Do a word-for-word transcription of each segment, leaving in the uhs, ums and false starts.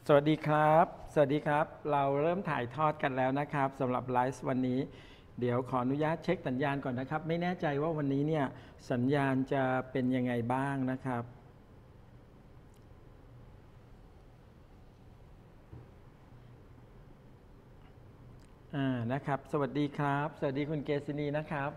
สวัสดีครับสวัสดีครับเราเริ่มถ่ายทอดกันแล้วนะครับสำหรับไลฟ์วันนี้เดี๋ยวขออนุญาตเช็คสัญญาณก่อนนะครับไม่แน่ใจว่าวันนี้เนี่ยสัญญาณจะเป็นยังไงบ้างนะครับอ่านะครับสวัสดีครับสวัสดีคุณเกษินีนะครับ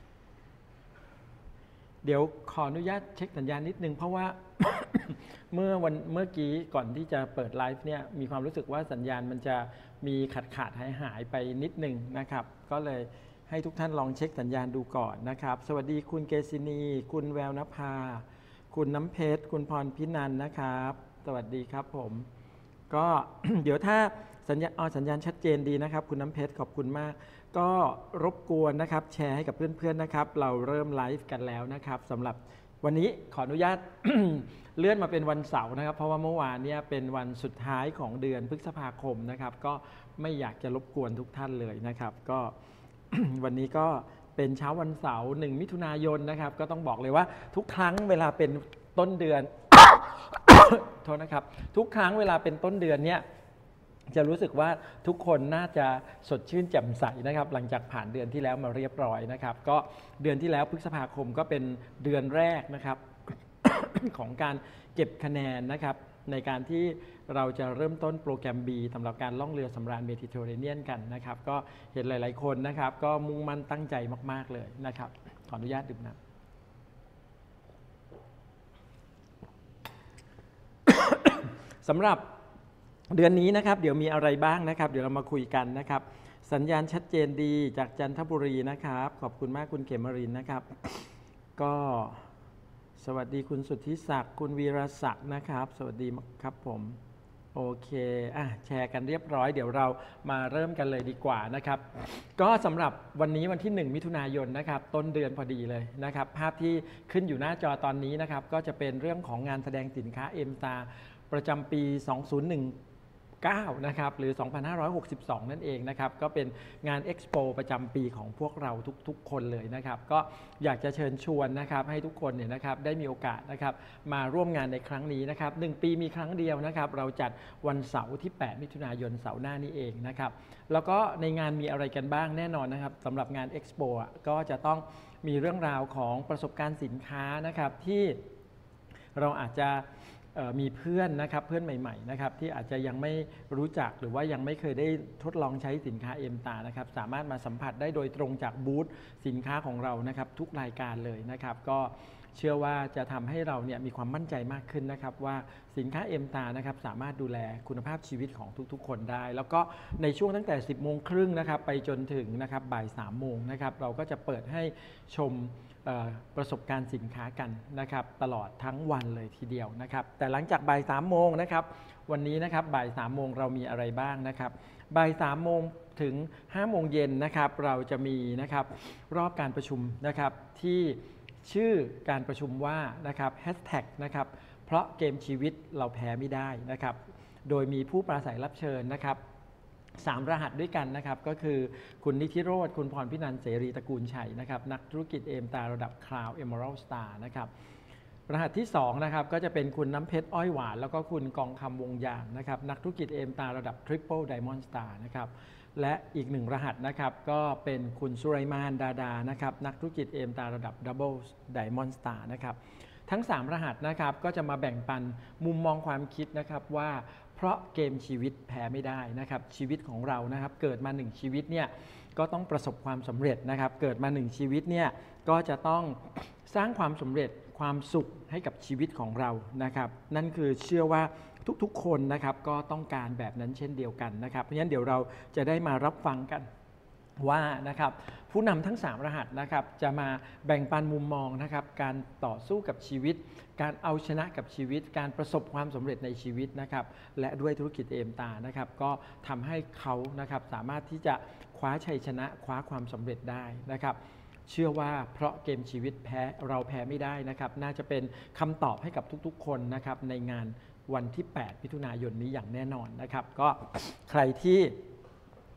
เดี๋ยวขออนุญาตเช็คสัญญาณนิดนึงเพราะว่า เมื่อวันเมื่อกี้ก่อนที่จะเปิดไลฟ์เนี่ยมีความรู้สึกว่าสัญญาณมันจะมีขาดขาดหายหายไปนิดนึงนะครับก็เลยให้ทุกท่านลองเช็คสัญญาณดูก่อนนะครับสวัสดีคุณเกษินีคุณแววนภาคุณน้ำเพชรคุณพรพินันนะครับสวัสดีครับผมก็ เดี๋ยวถ้าสัญญาณอ๋อสัญญาณชัดเจนดีนะครับคุณน้ำเพชรขอบคุณมากก็รบกวนนะครับแชร์ให้กับเพื่อนๆนะครับเราเริ่มไลฟ์กันแล้วนะครับสำหรับวันนี้ขออนุญาต เลื่อนมาเป็นวันเสาร์นะครับเพราะว่าเมื่อวานเนี่ยเป็นวันสุดท้ายของเดือนพฤษภาคมนะครับก็ไม่อยากจะรบกวนทุกท่านเลยนะครับก็ วันนี้ก็เป็นเช้าวันเสาร์หนึ่งมิถุนายนนะครับก็ต้องบอกเลยว่าทุกครั้งเวลาเป็นต้นเดือน โทษนะครับทุกครั้งเวลาเป็นต้นเดือนเนี่ยจะรู้สึกว่าทุกคนน่าจะสดชื่นแจ่มใสนะครับหลังจากผ่านเดือนที่แล้วมาเรียบร้อยนะครับก็เดือนที่แล้วพฤษภาคมก็เป็นเดือนแรกนะครับ ของการเก็บคะแนนนะครับในการที่เราจะเริ่มต้นโปรแกรม B สำหรับการล่องเรือสำราญเมดิเตอร์เรเนียนกันนะครับก็เห็นหลายๆคนนะครับก็มุ่งมั่นตั้งใจมากๆเลยนะครับขออนุญาตดื่มน้ำ สำหรับเดือนนี้นะครับเดี๋ยวมีอะไรบ้างนะครับเดี๋ยวเรามาคุยกันนะครับสัญญาณชัดเจนดีจากจันทบุรีนะครับขอบคุณมากคุณเขมรินนะครับก็สวัสดีคุณสุทธิศักดิ์คุณวีรศักดิ์นะครับสวัสดีครับผมโอเคอ่ะแชร์กันเรียบร้อยเดี๋ยวเรามาเริ่มกันเลยดีกว่านะครับก็สำหรับวันนี้วันที่หนึ่งมิถุนายนนะครับต้นเดือนพอดีเลยนะครับภาพที่ขึ้นอยู่หน้าจอตอนนี้นะครับก็จะเป็นเรื่องของงานแสดงสินค้า เอ็ม เอ เอ ประจำปี สองพันสิบเก้า นะครับหรือ สองพันห้าร้อยหกสิบสอง นั่นเองนะครับก็เป็นงานเอ็กซ์โปประจำปีของพวกเราทุกๆคนเลยนะครับก็อยากจะเชิญชวนนะครับให้ทุกคนเนี่ยนะครับได้มีโอกาสนะครับมาร่วมงานในครั้งนี้นะครับหนึ่งปีมีครั้งเดียวนะครับเราจัดวันเสาร์ที่แปดมิถุนายนเสาร์หน้านี้เองนะครับแล้วก็ในงานมีอะไรกันบ้างแน่นอนนะครับสำหรับงานเอ็กซ์โปก็จะต้องมีเรื่องราวของประสบการณ์สินค้านะครับที่เราอาจจะมีเพื่อนนะครับเพื่อนใหม่ๆนะครับที่อาจจะยังไม่รู้จักหรือว่ายังไม่เคยได้ทดลองใช้สินค้าเอ็มตานะครับสามารถมาสัมผัสได้โดยตรงจากบูธสินค้าของเรานะครับทุกรายการเลยนะครับก็เชื่อว่าจะทำให้เราเนี่ยมีความมั่นใจมากขึ้นนะครับว่าสินค้าเอ็มตานะครับสามารถดูแลคุณภาพชีวิตของทุกๆคนได้แล้วก็ในช่วงตั้งแต่ สิบโมงครึ่งนะครับไปจนถึงนะครับบ่ายสามโมงนะครับเราก็จะเปิดให้ชมประสบการณ์สินค้ากันนะครับตลอดทั้งวันเลยทีเดียวนะครับแต่หลังจากบ่ายสามโมงนะครับวันนี้นะครับบ่ายสามโมงเรามีอะไรบ้างนะครับบ่ายสามโมงถึงห้าโมงเย็นนะครับเราจะมีนะครับรอบการประชุมนะครับที่ชื่อการประชุมว่านะครับแฮชแท็กนะครับเพราะเกมชีวิตเราแพ้ไม่ได้นะครับโดยมีผู้ปราศัยรับเชิญนะครับสามรหัสด้วยกันนะครับก็คือคุณนิธิโรธคุณพรพินันท์เสรีตระกูลชัยนะครับนักธุรกิจเอมตาระดับ Cloud Emerald Star นะครับรหัสที่สองนะครับก็จะเป็นคุณน้ำเพชรอ้อยหวานแล้วก็คุณกองคำวงยางนะครับนักธุรกิจเอมตาระดับ Triple Diamond Star นะครับและอีกหนึ่งรหัสนะครับก็เป็นคุณสุไรมานดาดานะครับนักธุรกิจเอมตาระดับ Double Diamond Star นะครับทั้งสามรหัสนะครับก็จะมาแบ่งปันมุมมองความคิดนะครับว่าเพราะเกมชีวิตแพ้ไม่ได้นะครับชีวิตของเรานะครับเกิดมาหนึ่งชีวิตเนี่ยก็ต้องประสบความสำเร็จนะครับเกิดมาหนึ่งชีวิตเนี่ยก็จะต้องสร้างความสำเร็จความสุขให้กับชีวิตของเรานะครับนั่นคือเชื่อว่าทุกๆคนนะครับก็ต้องการแบบนั้นเช่นเดียวกันนะครับเพราะฉะนั้นเดี๋ยวเราจะได้มารับฟังกันว่านะครับผู้นำทั้งสามรหัสนะครับจะมาแบ่งปันมุมมองนะครับการต่อสู้กับชีวิตการเอาชนะกับชีวิตการประสบความสำเร็จในชีวิตนะครับและด้วยธุรกิจเอมตานะครับก็ทำให้เขานะครับสามารถที่จะคว้าชัยชนะคว้าความสำเร็จได้นะครับเชื่อว่าเพราะเกมชีวิตแพ้เราแพ้ไม่ได้นะครับน่าจะเป็นคำตอบให้กับทุกๆคนนะครับในงานวันที่แปดมิถุนายนนี้อย่างแน่นอนนะครับก็ใครที่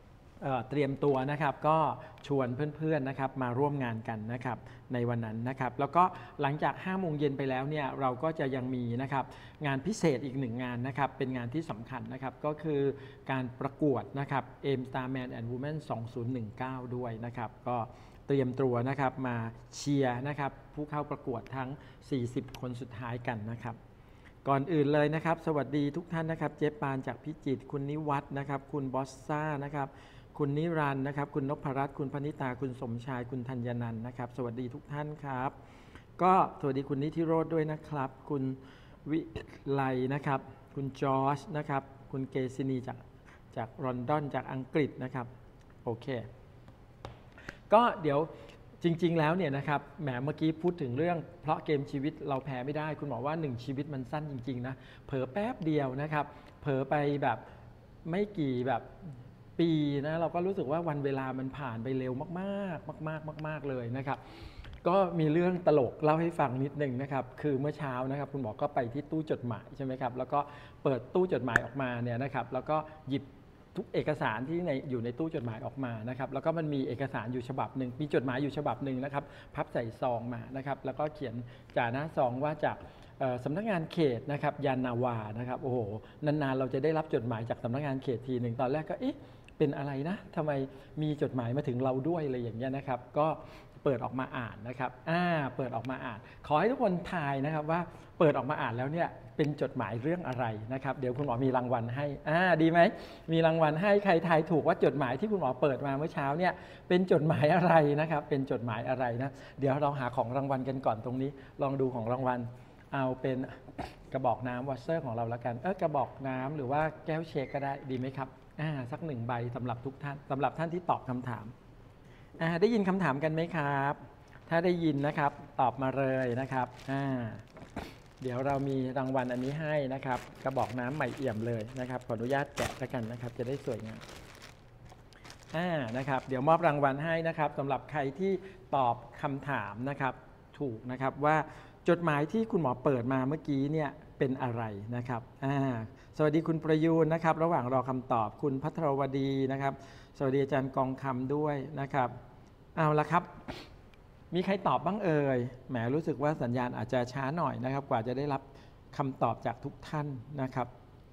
เอ่อเตรียมตัวนะครับก็ชวนเพื่อนๆนะครับมาร่วมงานกันนะครับในวันนั้นนะครับแล้วก็หลังจากห้าโมงเย็นไปแล้วเนี่ยเราก็จะยังมีนะครับงานพิเศษอีกหนึ่งงานนะครับเป็นงานที่สำคัญนะครับก็คือการประกวดนะครับ เอม Starman and Woman สองพันสิบเก้าด้วยนะครับก็เตรียมตัวนะครับมาเชียร์นะครับผู้เข้าประกวดทั้งสี่สิบคนสุดท้ายกันนะครับก่อนอื่นเลยนะครับสวัสดีทุกท่านนะครับเจ๊ปานจากพิจิตรคุณนิวัฒน์นะครับคุณบอสซ่านะครับคุณนิรันดร์นะครับคุณนพรัตน์คุณพนิตาคุณสมชายคุณธัญนันท์นะครับสวัสดีทุกท่านครับก็สวัสดีคุณนิธิโรธด้วยนะครับคุณวิไลนะครับคุณจอร์จนะครับคุณเกษินีจากจากลอนดอนจากอังกฤษนะครับโอเคก็เดี๋ยวจริงๆแล้วเนี่ยนะครับแหมเมื่อกี้พูดถึงเรื่องเพราะเกมชีวิตเราแพ้ไม่ได้คุณหมอว่าหนึ่งชีวิตมันสั้นจริงๆนะเผลอแป๊บเดียวนะครับเผลอไปแบบไม่กี่แบบปีนะเราก็รู้สึกว่าวันเวลามันผ่านไปเร็วมากๆมากๆมากๆเลยนะครับก็มีเรื่องตลกเล่าให้ฟังนิดนึงนะครับคือเมื่อเช้านะครับคุณหมอก็ไปที่ตู้จดหมายใช่ไหมครับแล้วก็เปิดตู้จดหมายออกมาเนี่ยนะครับแล้วก็หยิบทุกเอกสารที่ในอยู่ในตู้จดหมายออกมานะครับแล้วก็มันมีเอกสารอยู่ฉบับหนึ่งมีจดหมายอยู่ฉบับหนึ่งนะครับพับใส่ซองมานะครับแล้วก็เขียนจ่าหน้าซองว่าจากสำนักงานเขตนะครับยานนาวานะครับโอ้โหนานๆเราจะได้รับจดหมายจากสำนักงานเขตทีหนึ่งตอนแรกก็เอ๊ะเป็นอะไรนะทำไมมีจดหมายมาถึงเราด้วยอะไรอย่างเงี้ยนะครับก็เปิดออกมาอ่านนะครับอ่าเปิดออกมาอ่านขอให้ทุกคนทายนะครับว่าเปิดออกมาอ่านแล้วเนี่ยเป็นจดหมายเรื่องอะไรนะครับเดี๋ยวคุณหมอมีรางวัลให้อ่าดีไหมมีรางวัลให้ใครทายถูกว่าจดหมายที่คุณหมอเปิดมาเมื่อเช้าเนี่ยเป็นจดหมายอะไรนะครับเป็นจดหมายอะไรนะเดี๋ยวเราหาของรางวัลกันก่อนตรงนี้ลองดูของรางวัลเอาเป็นกระบอกน้ำวอชเชอร์ของเราแล้วกันเออกระบอกน้ำหรือว่าแก้วเชคก็ได้ดีไหมครับอ่าสักหนึ่งใบสำหรับทุกท่านสำหรับท่านที่ตอบคำถามอ่าได้ยินคำถามกันไหมครับถ้าได้ยินนะครับตอบมาเลยนะครับอ่าเดี๋ยวเรามีรางวัลอันนี้ให้นะครับกระบอกน้ำใหม่เอี่ยมเลยนะครับขออนุญาตแกะแล้วกันนะครับจะได้สวยงามอ่านะครับเดี๋ยวมอบรางวัลให้นะครับสำหรับใครที่ตอบคำถามนะครับถูกนะครับว่าจดหมายที่คุณหมอเปิดมาเมื่อกี้เนี่ยเป็นอะไรนะครับอ่าสวัสดีคุณประยูนนะครับระหว่างรอคำตอบคุณพัทรวดีนะครับสวัสดีอาจารย์กองคำด้วยนะครับเอาละครับมีใครตอบบ้างเอ่ยแหมรู้สึกว่าสัญญาณอาจจะช้าหน่อยนะครับกว่าจะได้รับคำตอบจากทุกท่านนะครับ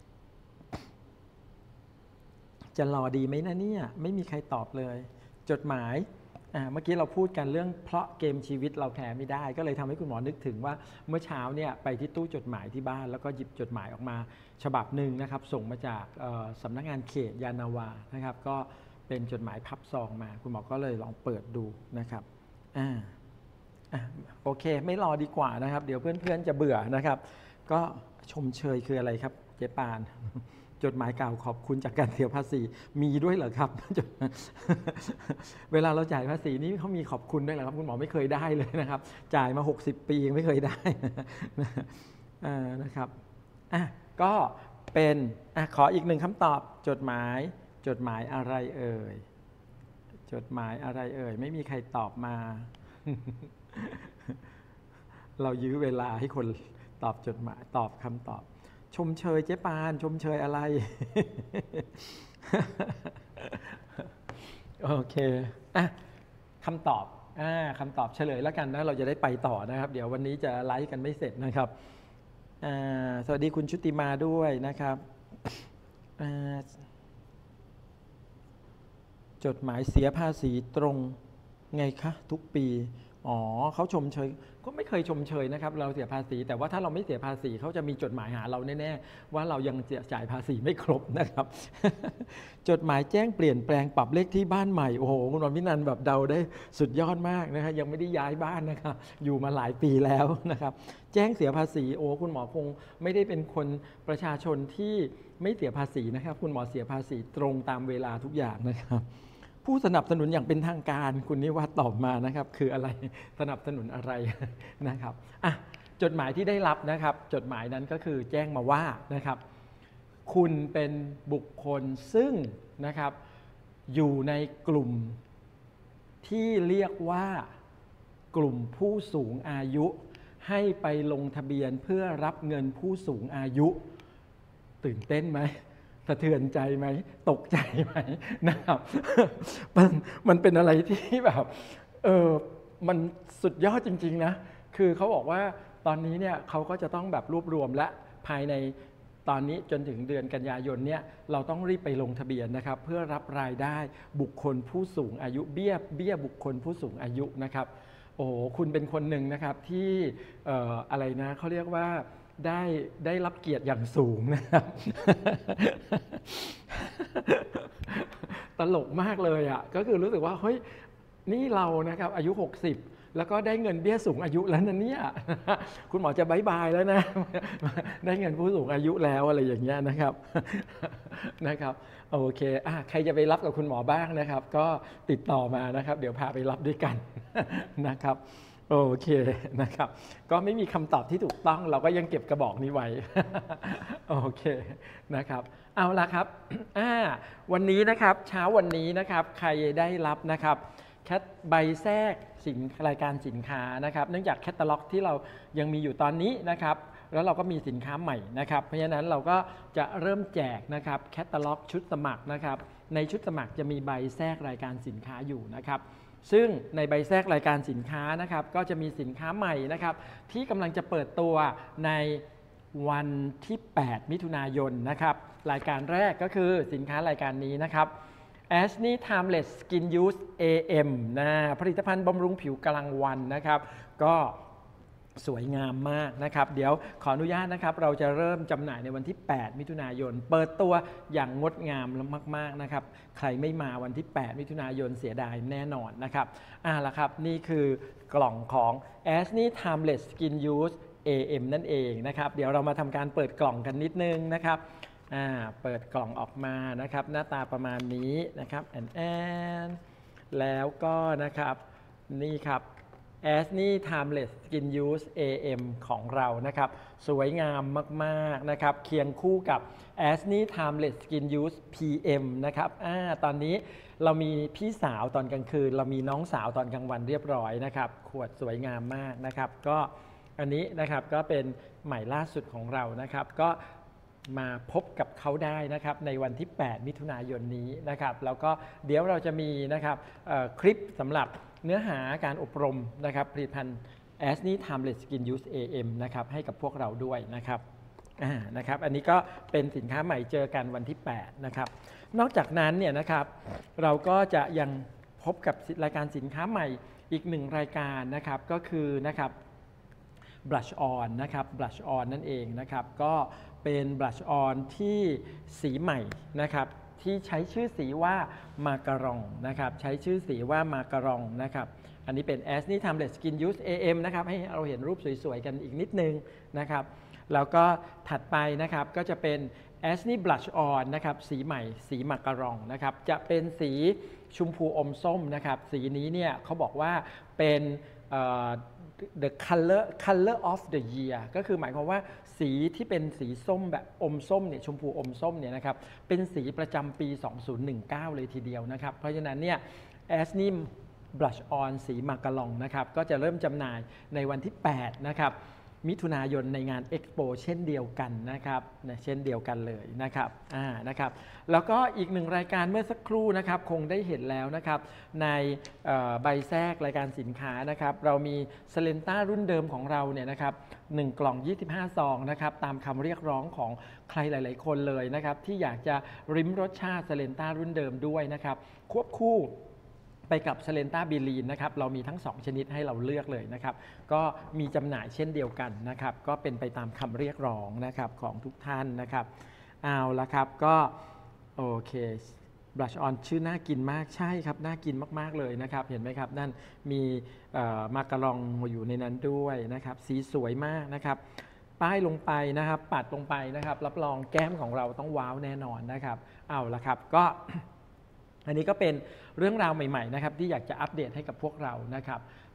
จะรอดีไหมนะเนี่ยไม่มีใครตอบเลยจดหมายอ่าเมื่อกี้เราพูดกันเรื่องเพราะเกมชีวิตเราแพ้ไม่ได้ก็เลยทำให้คุณหมอนึกถึงว่าเมื่อเช้าเนี่ยไปที่ตู้จดหมายที่บ้านแล้วก็หยิบจดหมายออกมาฉบับหนึ่งนะครับส่งมาจากสำนักงานเขตยานนาวานะครับก็เป็นจดหมายพับซองมาคุณหมอก็เลยลองเปิดดูนะครับอ่าอ่ะโอเคไม่รอดีกว่านะครับเดี๋ยวเพื่อนๆจะเบื่อนะครับก็ชมเชยคืออะไรครับเจ๊ปานจดหมายกล่าวขอบคุณจากการเสียภาษีมีด้วยเหรอครับ เวลาเราจ่ายภาษีนี่เขามีขอบคุณด้วยเหรอครับคุณหมอไม่เคยได้เลยนะครับจ่ายมาหกสิบปียังไม่เคยได้ นะครับอ่ะก็เป็นอ่ะขออีกหนึ่งคำตอบจดหมายจดหมายอะไรเอ่ยจดหมายอะไรเอ่ยไม่มีใครตอบมา เรายื้อเวลาให้คนตอบจดหมายตอบคำตอบชมเชยเจ๊ปานชมเชยอะไร โอเคอ่ะคำตอบอ่าคำตอบเฉลยแล้วกันนะเราจะได้ไปต่อนะครับเดี๋ยววันนี้จะไลฟ์กันไม่เสร็จนะครับอ่าสวัสดีคุณชุติมาด้วยนะครับอ่าจดหมายเสียภาษีตรงไงคะทุกปีอ๋อเขาชมเชยก็ไม่เคยชมเชยนะครับเราเสียภาษีแต่ว่าถ้าเราไม่เสียภาษีเขาจะมีจดหมายหาเราแน่ๆว่าเรายังจ่ายภาษีไม่ครบนะครับ จดหมายแจ้งเปลี่ยนแปลงปรับเลขที่บ้านใหม่โอ้โหคุณวันพินันท์แบบเดาได้สุดยอดมากนะครับยังไม่ได้ย้ายบ้านนะครับอยู่มาหลายปีแล้วนะครับแจ้งเสียภาษีโอ้คุณหมอคงไม่ได้เป็นคนประชาชนที่ไม่เสียภาษีนะครับคุณหมอเสียภาษีตรงตามเวลาทุกอย่างนะครับผู้สนับสนุนอย่างเป็นทางการคุณนิวัฒน์ตอบมานะครับคืออะไรสนับสนุนอะไรนะครับอ่ะจดหมายที่ได้รับนะครับจดหมายนั้นก็คือแจ้งมาว่านะครับคุณเป็นบุคคลซึ่งนะครับอยู่ในกลุ่มที่เรียกว่ากลุ่มผู้สูงอายุให้ไปลงทะเบียนเพื่อรับเงินผู้สูงอายุตื่นเต้นไหมแสะเทือนใจไหมตกใจไหมนะครับ มันมันเป็นอะไรที่แบบเออมันสุดยอดจริงๆนะคือเขาบอกว่าตอนนี้เนี่ยเขาก็จะต้องแบบรวบรวมและภายในตอนนี้จนถึงเดือนกันยายนเนี่ยเราต้องรีบไปลงทะเบียนนะครับเพื่อรับรายได้บุคคลผู้สูงอายุเบี้ยเบี้ยบุคคลผู้สูงอายุนะครับโอ้คุณเป็นคนหนึ่งนะครับที่เอ่ออะไรนะเขาเรียกว่าได้ได้รับเกียรติอย่างสูงนะครับ ตลกมากเลยอ่ะก็คือรู้สึกว่าเฮ้ยนี่เรานะครับอายุหกสิบแล้วก็ได้เงินเบี้ยสูงอายุแล้วนะเนี่ย คุณหมอจะบายบายแล้วนะ ได้เงินผู้สูงอายุแล้วอะไรอย่างเงี้ยนะครับ นะครับโอเคอ่ะใครจะไปรับกับคุณหมอบ้างนะครับ ก็ติดต่อมานะครับเดี๋ยวพาไปรับด้วยกัน นะครับโอเคนะครับก็ไม่มีคำตอบที่ถูกต้องเราก็ยังเก็บกระบอกนี้ไว้ โอเคนะครับเอาละครับ อ่าวันนี้นะครับเช้าวันนี้นะครับใครได้รับนะครับแคทใบแทรกสินรายการสินค้านะครับเนื่องจากแคตตาล็อกที่เรายังมีอยู่ตอนนี้นะครับแล้วเราก็มีสินค้าใหม่นะครับเพราะฉะนั้นเราก็จะเริ่มแจกนะครับแคตตาล็อกชุดสมัครนะครับในชุดสมัครจะมีใบแทรกรายการสินค้าอยู่นะครับซึ่งในใบแทรกรายการสินค้านะครับก็จะมีสินค้าใหม่นะครับที่กำลังจะเปิดตัวในวันที่แปดมิถุนายนนะครับรายการแรกก็คือสินค้ารายการนี้นะครับ Ashley Timeless Skin Use เอ เอ็ม นะผลิตภัณฑ์บำรุงผิวกลางวันนะครับก็สวยงามมากนะครับเดี๋ยวขออนุญาตนะครับเราจะเริ่มจำหน่ายในวันที่แปดมิถุนายนเปิดตัวอย่างงดงามมากๆนะครับใครไม่มาวันที่แปดมิถุนายนเสียดายแน่นอนนะครับอ่าละครับนี่คือกล่องของ Ashley Timeless Skin Use เอ เอ็ม นั่นเองนะครับเดี๋ยวเรามาทำการเปิดกล่องกันนิดนึงนะครับอ่าเปิดกล่องออกมานะครับหน้าตาประมาณนี้นะครับแอนแอนแล้วก็นะครับนี่ครับ Ashley Timeless Skin Use เอ เอ็ม ของเรานะครับสวยงามมากๆนะครับเคียงคู่กับ Ashley Timeless Skin Use พี เอ็ม นะครับอ่าตอนนี้เรามีพี่สาวตอนกลางคืนเรามีน้องสาวตอนกลางวันเรียบร้อยนะครับขวดสวยงามมากนะครับก็อันนี้นะครับก็เป็นใหม่ล่าสุดของเรานะครับก็มาพบกับเขาได้นะครับในวันที่แปดมิถุนายนนี้นะครับแล้วก็เดี๋ยวเราจะมีนะครับคลิปสำหรับเนื้อหาการอบรมนะครับผลิตภัณฑ์ Ashley Timeless Skin Use เอ เอ็ม นะครับให้กับพวกเราด้วยนะครับอ่านะครับอันนี้ก็เป็นสินค้าใหม่เจอกันวันที่แปดนะครับนอกจากนั้นเนี่ยนะครับเราก็จะยังพบกับรายการสินค้าใหม่อีกหนึ่งรายการนะครับก็คือนะครับ Blush On นะครับ Blush On นั่นเองนะครับก็เป็น Blush On ที่สีใหม่นะครับที่ใช้ชื่อสีว่ามาการองนะครับใช้ชื่อสีว่ามาการองนะครับอันนี้เป็น Ashley Timeless Skin Use เอ เอ็ม นะครับให้เราเห็นรูปสวยๆกันอีกนิดนึงนะครับแล้วก็ถัดไปนะครับก็จะเป็น Ashley Blush On นะครับสีใหม่สีมาการองนะครับจะเป็นสีชมพูอมส้มนะครับสีนี้เนี่ยเขาบอกว่าเป็นthe color color of the year ก็คือหมายความว่าสีที่เป็นสีส้มแบบอมส้มเนี่ยชมพูอมส้มเนี่ยนะครับเป็นสีประจำปีสองพันสิบเก้าเลยทีเดียวนะครับเพราะฉะนั้นเนี่ย Ashley Blush On สีมาการองนะครับก็จะเริ่มจำหน่ายในวันที่แปดนะครับมิถุนายนในงาน Expo เช่นเดียวกันนะครับเช่นเดียวกันเลยนะครับอ่านะครับแล้วก็อีกหนึ่งรายการเมื่อสักครู่นะครับคงได้เห็นแล้วนะครับในใบแทรกรายการสินค้านะครับเรามีเซเลนต้ารุ่นเดิมของเราเนี่ยนะครับหนึ่งกล่องยี่สิบห้าซองนะครับตามคำเรียกร้องของใครหลายๆคนเลยนะครับที่อยากจะริมรสชาติเซเลนต้ารุ่นเดิมด้วยนะครับควบคู่ไปกับเซเลนต้าบิลีนนะครับเรามีทั้งสองชนิดให้เราเลือกเลยนะครับก็มีจำหน่ายเช่นเดียวกันนะครับก็เป็นไปตามคำเรียกร้องนะครับของทุกท่านนะครับเอาละครับก็โอเค Blush On ชื่อน่ากินมากใช่ครับน่ากินมากๆเลยนะครับเห็นไหมครับนั่นมีมาการองอยู่ในนั้นด้วยนะครับสีสวยมากนะครับป้ายลงไปนะครับปัดลงไปนะครับรับรองแก้มของเราต้องว้าวแน่นอนนะครับเอาละครับก็อันนี้ก็เป็นเรื่องราวใหม่ๆนะครับที่อยากจะอัปเดตให้กับพวกเรานะครับ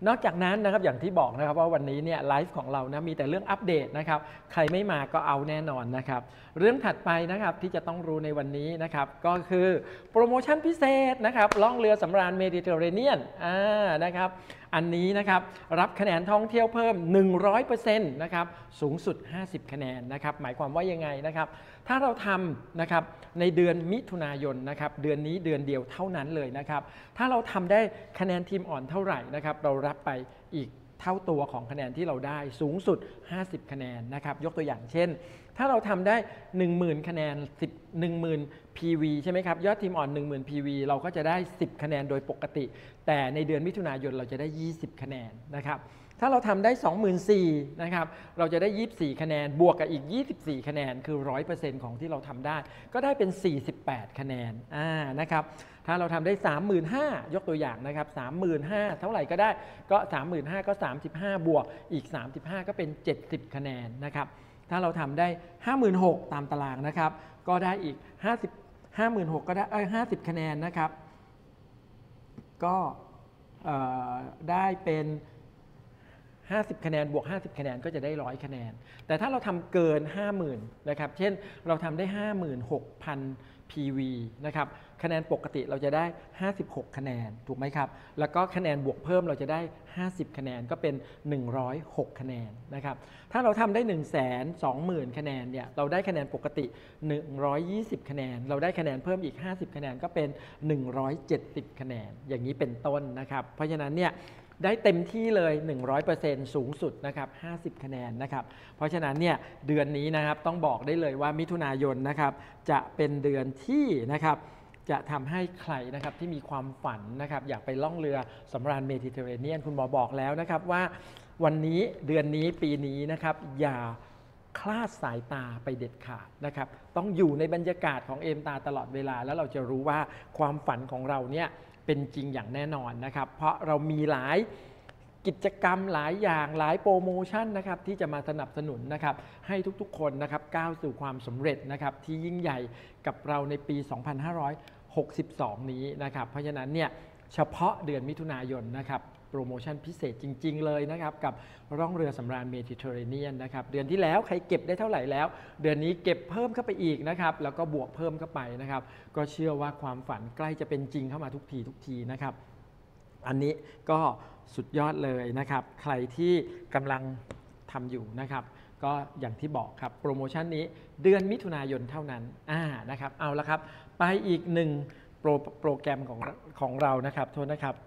นอกจากนั้นนะครับอย่างที่บอกนะครับว่าวันนี้เนี่ยไลฟ์ของเรานะมีแต่เรื่องอัปเดตนะครับใครไม่มาก็เอาแน่นอนนะครับเรื่องถัดไปนะครับที่จะต้องรู้ในวันนี้นะครับก็คือโปรโมชั่นพิเศษนะครับล่องเรือสำราญเมดิเตอร์เรเนียนอ่านะครับอันนี้นะครับรับคะแนนท่องเที่ยวเพิ่ม หนึ่งร้อยเปอร์เซ็นต์ นะครับสูงสุดห้าสิบคะแนนนะครับหมายความว่ายังไงนะครับถ้าเราทำนะครับในเดือนมิถุนายนนะครับเดือนนี้เดือนเดียวเท่านั้นเลยนะครับถ้าเราทำได้คะแนนทีมอ่อนเท่าไหร่นะครับเรารับไปอีกเท่าตัวของคะแนนที่เราได้สูงสุดห้าสิบคะแนนนะครับยกตัวอย่างเช่นถ้าเราทำได้ หนึ่งหมื่น คะแนนสิบ หนึ่งหมื่น พี วี ใช่ไหมครับยอดทีมอ่อน หนึ่งหมื่น พี วี เราก็จะได้สิบคะแนนโดยปกติแต่ในเดือนมิถุนายนเราจะได้ยี่สิบคะแนนนะครับถ้าเราทำได้ สองหมื่นสี่พัน นะครับเราจะได้ยี่สิบสี่คะแนนบวกกับอีกยี่สิบสี่คะแนนคือ หนึ่งร้อยเปอร์เซ็นต์ ของที่เราทำได้ก็ได้เป็นสี่สิบแปดคะแนนอ่านะครับถ้าเราทำได้ สามหมื่นห้าพัน ยกตัวอย่างนะครับ สามหมื่นห้าพัน เท่าไหร่ก็ได้ก็ สามหมื่นห้าพัน ก็สามสิบห้าบวกอีกสามสิบห้าก็เป็นเจ็ดสิบคะแนนนะครับถ้าเราทำได้ ห้าหมื่นหกพัน ตามตารางนะครับก็ได้อีกห้าสิบ ห้าหมื่นหกพัน ก็ได้เอ้ยห้าสิบคะแนนนะครับก็ได้เป็นห้าสิบคะแนนบวกห้าสิบคะแนนก็จะได้หนึ่งร้อยคะแนนแต่ถ้าเราทำเกิน ห้าหมื่น นะครับเช่นเราทำได้ ห้าหมื่นหกพัน พี วี นะครับคะแนนปกติเราจะได้ห้าสิบหกคะแนนถูกไหมครับแล้วก็คะแนนบวกเพิ่มเราจะได้ห้าสิบคะแนนก็เป็นหนึ่งร้อยหกคะแนนนะครับถ้าเราทำได้ หนึ่งแสนสองหมื่น คะแนนเนี่ยเราได้คะแนนปกติหนึ่งร้อยยี่สิบคะแนนเราได้คะแนนเพิ่มอีกห้าสิบคะแนนก็เป็นหนึ่งร้อยเจ็ดสิบคะแนนอย่างนี้เป็นต้นนะครับเพราะฉะนั้นเนี่ยได้เต็มที่เลย หนึ่งร้อยเปอร์เซ็นต์ สูงสุดนะครับห้าสิบคะแนนนะครับเพราะฉะนั้นเนี่ยเดือนนี้นะครับต้องบอกได้เลยว่ามิถุนายนนะครับจะเป็นเดือนที่นะครับจะทำให้ใครนะครับที่มีความฝันนะครับอยากไปล่องเรือสำราญเมดิเตอร์เรเนียนคุณหมอบอกแล้วนะครับว่าวันนี้เดือนนี้ปีนี้นะครับอย่าคลาดสายตาไปเด็ดขาดนะครับต้องอยู่ในบรรยากาศของเอมตาตลอดเวลาแล้วเราจะรู้ว่าความฝันของเราเนี่ยเป็นจริงอย่างแน่นอนนะครับเพราะเรามีหลายกิจกรรมหลายอย่างหลายโปรโมชั่นนะครับที่จะมาสนับสนุนนะครับให้ทุกๆคนนะครับก้าวสู่ความสำเร็จนะครับที่ยิ่งใหญ่กับเราในปี สองพันห้าร้อยหกสิบสอง นี้นะครับเพราะฉะนั้นเนี่ยเฉพาะเดือนมิถุนายนนะครับโปรโมชั่นพิเศษจริงๆเลยนะครับกับร่องเรือสำราญเมดิเตอร์เรเนียนนะครับเดือนที่แล้วใครเก็บได้เท่าไหร่แล้วเดือนนี้เก็บเพิ่มเข้าไปอีกนะครับแล้วก็บวกเพิ่มเข้าไปนะครับก็เชื่อว่าความฝันใกล้จะเป็นจริงเข้ามาทุกทีทุกทีนะครับอันนี้ก็สุดยอดเลยนะครับใครที่กำลังทำอยู่นะครับก็อย่างที่บอกครับโปรโมชั่นนี้เดือนมิถุนายนเท่านั้นอ่านะครับเอาละครับไปอีกหนึ่งโปรโปรแกรมของของเรานะครับโทษนะครับ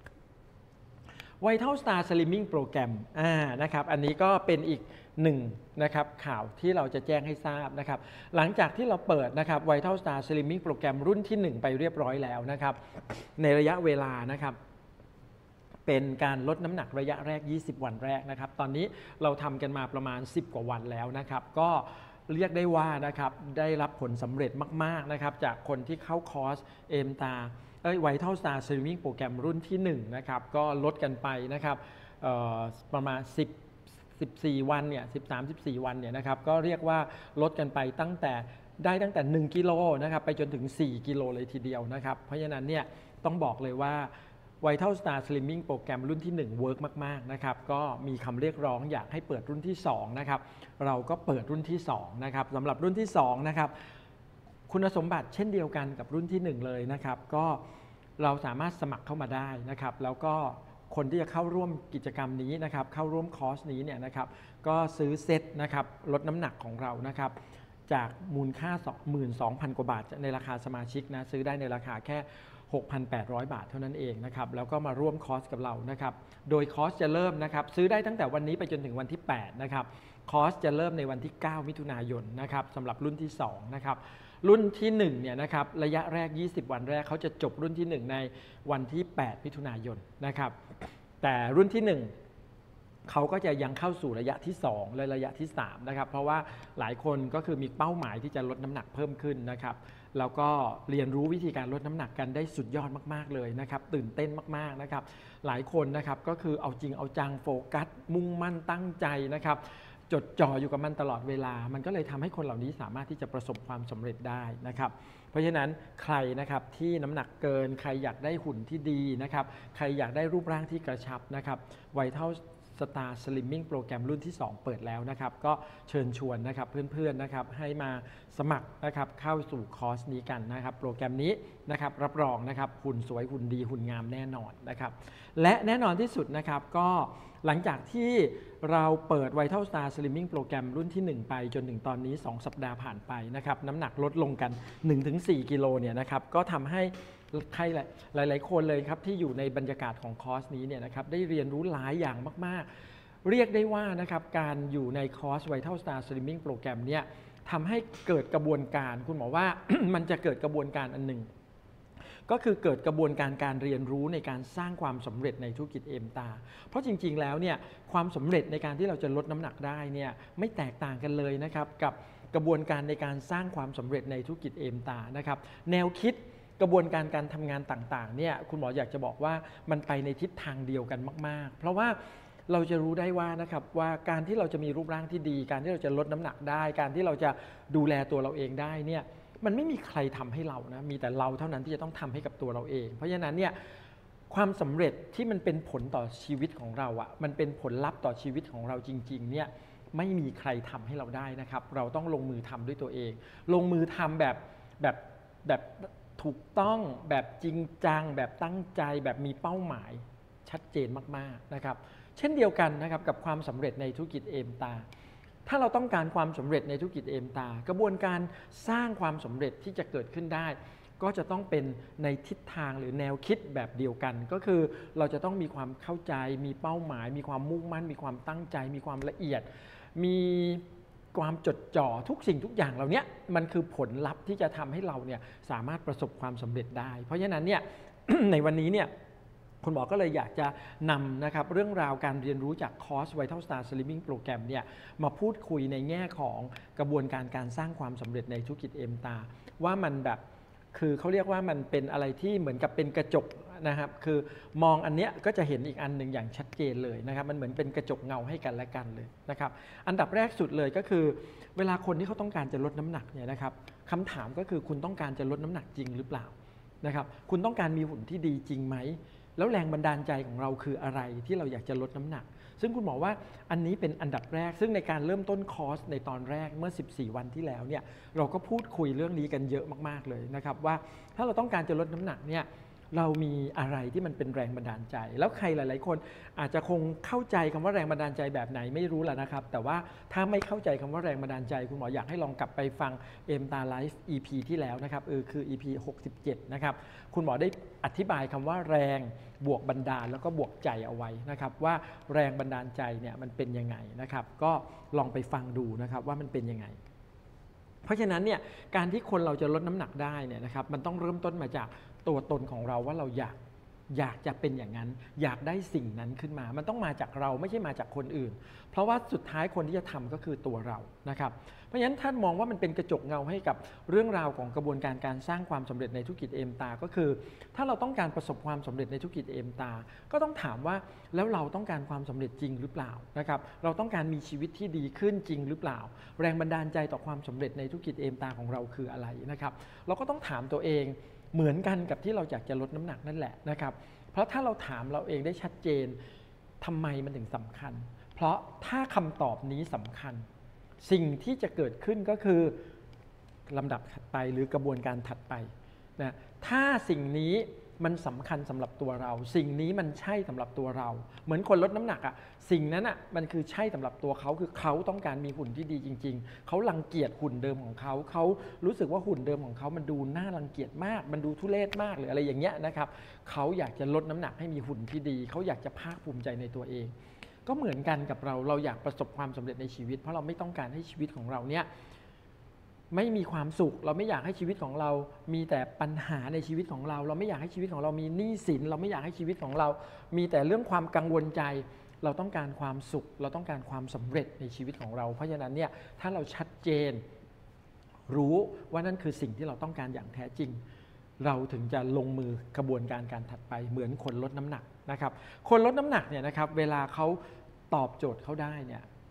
Vital Star Slimming โปรแกรมอ่านะครับอันนี้ก็เป็นอีกหนึ่งนะครับข่าวที่เราจะแจ้งให้ทราบนะครับหลังจากที่เราเปิดนะครับ Vital Star Slimming โปรแกรมรุ่นที่หนึ่งไปเรียบร้อยแล้วนะครับในระยะเวลานะครับเป็นการลดน้ำหนักระยะแรกยี่สิบวันแรกนะครับตอนนี้เราทำกันมาประมาณสิบกว่าวันแล้วนะครับก็เรียกได้ว่านะครับได้รับผลสำเร็จมากๆนะครับจากคนที่เข้าคอร์สเอมตาเอ้ย Vital Star Slimming โปรแกรมรุ่นที่หนึ่งนะครับก็ลดกันไปนะครับประมาณสิบ สิบสี่วันเนี่ยสิบสาม สิบสี่วันเนี่ยนะครับก็เรียกว่าลดกันไปตั้งแต่ได้ตั้งแต่หนึ่งกิโลนะครับไปจนถึงสี่กิโลเลยทีเดียวนะครับเพราะฉะนั้นเนี่ยต้องบอกเลยว่า Vital Star Slimming โปรแกรมรุ่นที่หนึ่งเวิร์กมากๆนะครับก็มีคำเรียกร้องอยากให้เปิดรุ่นที่สองนะครับเราก็เปิดรุ่นที่สองนะครับสำหรับรุ่นที่สองนะครับคุณสมบัติเช่นเดียวกันกับรุ่นที่หนึ่งเลยนะครับก็เราสามารถสมัครเข้ามาได้นะครับแล้วก็คนที่จะเข้าร่วมกิจกรรมนี้นะครับเข้าร่วมคอร์สนี้เนี่ยนะครับก็ซื้อเซตนะครับลดน้ำหนักของเรานะครับจากมูลค่า สองหมื่นสองพัน กว่าบาทในราคาสมาชิกนะซื้อได้ในราคาแค่ หกพันแปดร้อย บาทเท่านั้นเองนะครับแล้วก็มาร่วมคอร์สกับเรานะครับโดยคอร์สจะเริ่มนะครับซื้อได้ตั้งแต่วันนี้ไปจนถึงวันที่แปดนะครับคอร์สจะเริ่มในวันที่เก้ามิถุนายนนะครับสำหรับรุ่นที่สองนะครับรุ่นที่หนึ่งเนี่ยนะครับระยะแรกยี่สิบวันแรกเขาจะจบรุ่นที่หนึ่งในวันที่แปดมิถุนายนนะครับแต่รุ่นที่หนึ่งเขาก็จะยังเข้าสู่ระยะที่สองและระยะที่สามนะครับเพราะว่าหลายคนก็คือมีเป้าหมายที่จะลดน้ำหนักเพิ่มขึ้นนะครับแล้วก็เรียนรู้วิธีการลดน้ำหนักกันได้สุดยอดมากๆเลยนะครับตื่นเต้นมากๆนะครับหลายคนนะครับก็คือเอาจริงเอาจังโฟกัสมุ่งมั่นตั้งใจนะครับจดจ่ออยู่กับมันตลอดเวลามันก็เลยทำให้คนเหล่านี้สามารถที่จะประสบความสำเร็จได้นะครับเพราะฉะนั้นใครนะครับที่น้ำหนักเกินใครอยากได้หุ่นที่ดีนะครับใครอยากได้รูปร่างที่กระชับนะครับVital Star Slimming โปรแกรมรุ่นที่สองเปิดแล้วนะครับก็เชิญชวนนะครับเพื่อนๆนะครับให้มาสมัครนะครับเข้าสู่คอร์สนี้กันนะครับโปรแกรมนี้นะครับรับรองนะครับหุ่นสวยหุ่นดีหุ่นงามแน่นอนนะครับและแน่นอนที่สุดนะครับก็หลังจากที่เราเปิด Vital Star Slimming โปรแกรมรุ่นที่หนึ่งไปจนถึงตอนนี้สองสัปดาห์ผ่านไปนะครับน้ำหนักลดลงกัน หนึ่งถึงสี่ กิโลเนี่ยนะครับก็ทำให้ใครหลายๆคนเลยครับที่อยู่ในบรรยากาศของคอร์สนี้เนี่ยนะครับได้เรียนรู้หลายอย่างมากๆเรียกได้ว่านะครับการอยู่ในคอร์ส Vital Star Slimming โปรแกรมเนี่ยทำให้เกิดกระบวนการคุณหมอว่า มันจะเกิดกระบวนการอันหนึ่งก็คือเกิดกระบวนการการเรียนรู้ในการสร้างความสำเร็จในธุรกิจเอมตาเพราะจริงๆแล้วเนี่ยความสำเร็จในการที่เราจะลดน้ำหนักได้เนี่ยไม่แตกต่างกันเลยนะครับกับกระบวนการในการสร้างความสำเร็จในธุรกิจเอมตานะครับแนวคิดกระบวนการการทำงานต่างๆเนี่ยคุณหมออยากจะบอกว่ามันไปในทิศทางเดียวกันมากๆเพราะว่าเราจะรู้ได้ว่านะครับว่าการที่เราจะมีรูปร่างที่ดีการที่เราจะลดน้ำหนักได้การที่เราจะดูแลตัวเราเองได้เนี่ยมันไม่มีใครทำให้เรานะมีแต่เราเท่านั้นที่จะต้องทำให้กับตัวเราเองเพราะฉะนั้นเนี่ยความสำเร็จที่มันเป็นผลต่อชีวิตของเราอะมันเป็นผลลัพธ์ต่อชีวิตของเราจริงๆเนี่ยไม่มีใครทำให้เราได้นะครับเราต้องลงมือทำด้วยตัวเองลงมือทำแบบแบบแบบถูกต้องแบบจริงจังแบบตั้งใจแบบมีเป้าหมายชัดเจนมากๆนะครับเช่นเดียวกันนะครับกับความสำเร็จในธุรกิจเอมตาถ้าเราต้องการความสำเร็จในธุรกิจเอมตากระบวนการสร้างความสำเร็จที่จะเกิดขึ้นได้ก็จะต้องเป็นในทิศทางหรือแนวคิดแบบเดียวกันก็คือเราจะต้องมีความเข้าใจมีเป้าหมายมีความมุ่งมั่นมีความตั้งใจมีความละเอียดมีความจดจ่อทุกสิ่งทุกอย่างเหล่านี้มันคือผลลัพธ์ที่จะทำให้เราเนี่ยสามารถประสบความสำเร็จได้เพราะฉะนั้นเนี่ย ในวันนี้เนี่ยคุณหมอก็เลยอยากจะนำนะครับเรื่องราวการเรียนรู้จากคอร์ส Vital Star Slimming โปรแกรมเนี่ยมาพูดคุยในแง่ของกระบวนการการสร้างความสำเร็จในธุรกิจเอมตาว่ามันแบบคือเขาเรียกว่ามันเป็นอะไรที่เหมือนกับเป็นกระจกนะครับคือมองอันเนี้ยก็จะเห็นอีกอันหนึ่งอย่างชัดเจนเลยนะครับมันเหมือนเป็นกระจกเงาให้กันและกันเลยนะครับอันดับแรกสุดเลยก็คือเวลาคนที่เขาต้องการจะลดน้ำหนักเนี่ยนะครับคำถามก็คือคุณต้องการจะลดน้ำหนักจริงหรือเปล่านะครับคุณต้องการมีหุ่นที่ดีจริงไหมแล้วแรงบันดาลใจของเราคืออะไรที่เราอยากจะลดน้ำหนักซึ่งคุณหมอว่าอันนี้เป็นอันดับแรกซึ่งในการเริ่มต้นคอร์สในตอนแรกเมื่อสิบสี่วันที่แล้วเนี่ยเราก็พูดคุยเรื่องนี้กันเยอะมากๆเลยนะครับว่าถ้าเราต้องการจะลดน้ำหนักเนี่ยเรามีอะไรที่มันเป็นแรงบันดาลใจแล้วใครหลายๆคนอาจจะคงเข้าใจคำว่าแรงบันดาลใจแบบไหนไม่รู้แหละนะครับแต่ว่าถ้าไม่เข้าใจคำว่าแรงบันดาลใจคุณหมออยากให้ลองกลับไปฟังเอมตาไลฟ์ อี พี ที่แล้วนะครับเออคือ อี พี หกสิบเจ็ดนะครับคุณหมอได้อธิบายคำว่าแรงบวกบันดาลแล้วก็บวกใจเอาไว้นะครับว่าแรงบันดาลใจเนี่ยมันเป็นยังไงนะครับก็ลองไปฟังดูนะครับว่ามันเป็นยังไงเพราะฉะนั้นเนี่ยการที่คนเราจะลดน้ำหนักได้เนี่ยนะครับมันต้องเริ่มต้นมาจากตัวตนของเราว่าเราอยากอยากจะเป็นอย่างนั้นอยากได้สิ่งนั้นขึ้นมามันต้องมาจากเราไม่ใช่มาจากคนอื่นเพราะว่าสุดท้ายคนที่จะทำก็คือตัวเรานะครับเพราะฉะนั้นท่านมองว่ามันเป็นกระจกเงาให้กับเรื่องราวของกระบวนการการสร้างความสำเร็จในธุรกิจเอมตาก็คือถ้าเราต้องการประสบความสำเร็จในธุรกิจเอมตาก็ต้องถามว่าแล้วเราต้องการความสำเร็จจริงหรือเปล่านะครับเราต้องการมีชีวิตที่ดีขึ้นจริงหรือเปล่าแรงบันดาลใจต่อความสำเร็จในธุรกิจเอมตาของเราคืออะไรนะครับเราก็ต้องถามตัวเองเหมือนกันกับที่เราอยากจะลดน้ำหนักนั่นแหละนะครับเพราะถ้าเราถามเราเองได้ชัดเจนทำไมมันถึงสำคัญเพราะถ้าคำตอบนี้สำคัญสิ่งที่จะเกิดขึ้นก็คือลำดับถัดไปหรือกระบวนการถัดไปนะถ้าสิ่งนี้มันสำคัญสำหรับตัวเราสิ่งนี้มันใช่สำหรับตัวเราเหมือนคนลดน้ำหนักอ่ะสิ่งนั้นอ่ะมันคือใช่สำหรับตัวเขาคือเขาต้องการมีหุ่นที่ดีจริงๆเขารังเกียจหุ่นเดิมของเขาเขารู้สึกว่าหุ่นเดิมของเขามันดูน่ารังเกียจมากมันดูทุเรศมากหรืออะไรอย่างเงี้ยนะครับเขาอยากจะลดน้ำหนักให้มีหุ่นที่ดีเขาอยากจะภาคภูมิใจในตัวเองก็เหมือนกันกับเราเราอยากประสบความสำเร็จในชีวิตเพราะเราไม่ต้องการให้ชีวิตของเราเนี่ยไม่มีความสุขเราไม่อยากให้ชีวิตของเรามีแต่ปัญหาในชีวิตของเราเราไม่อยากให้ชีวิตของเรามีหนี้สินเราไม่อยากให้ชีวิตของเรามีแต่เรื่องความกังวลใจเราต้องการความสุขเราต้องการความสำเร็จในชีวิตของเราเพราะฉะนั้นเนี่ยถ้าเราชัดเจนรู้ว่านั่นคือสิ่งที่เราต้องการอย่างแท้จริงเราถึงจะลงมือกระบวนการการถัดไปเหมือนคนลดน้ำหนักนะครับคนลดน้ำหนักเนี่ยนะครับเวลาเขาตอบโจทย์เขาได้เนี่ย